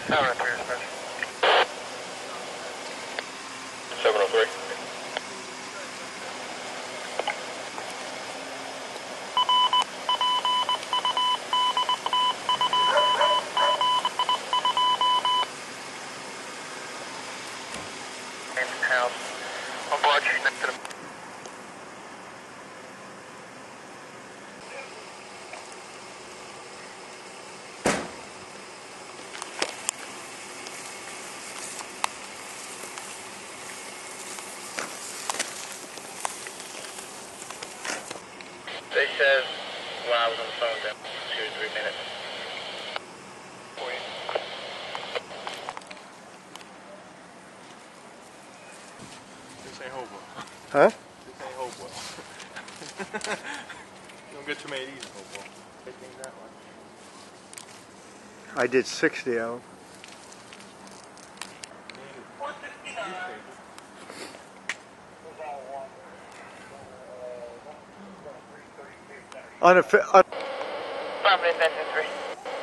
Tower 3, 703. House on Broad Street next to the... They said when I was on the phone with them, 2 or 3 minutes. This ain't Hopewell. Huh? This ain't Hopewell. You don't get too many of these in Hopewell. They think that much. I did 60 of them. On a Providence, 3.